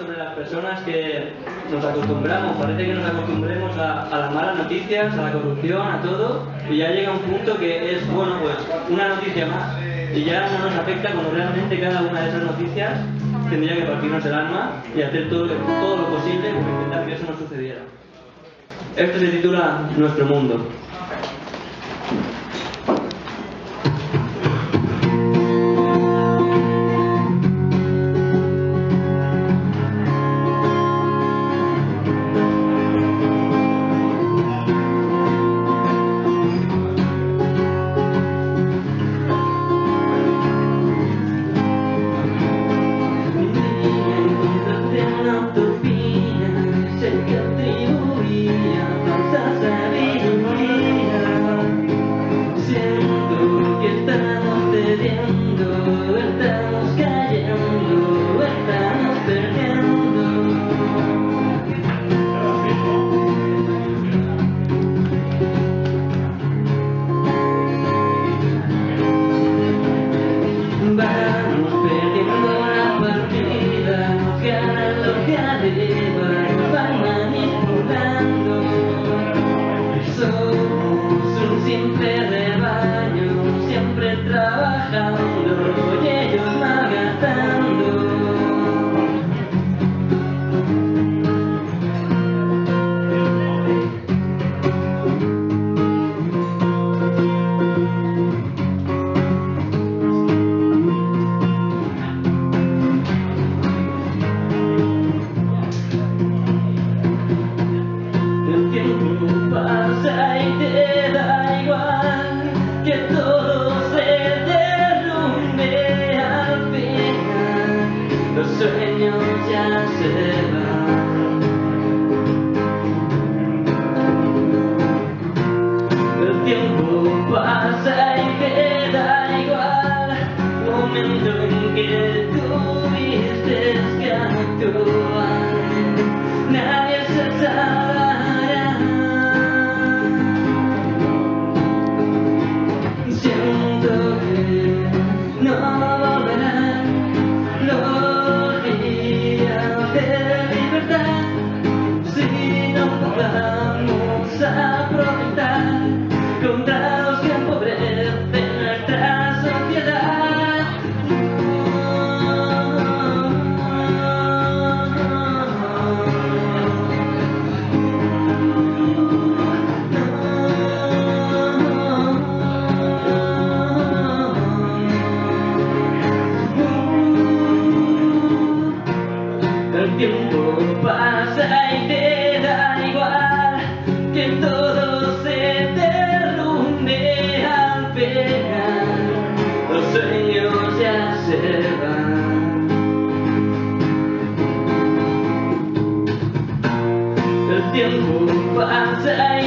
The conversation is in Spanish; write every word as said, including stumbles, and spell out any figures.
sobre las personas que nos acostumbramos, parece que nos acostumbremos a, a las malas noticias, a la corrupción, a todo, y ya llega un punto que es, bueno, pues una noticia más, y ya no nos afecta cuando realmente cada una de esas noticias tendría que partirnos el alma y hacer todo, todo lo posible para intentar que eso no sucediera. Esto se titula Nuestro Mundo. El tiempo pasa y te da igual que todo se derrumbe al pegar, los sueños ya se van. El tiempo pasa y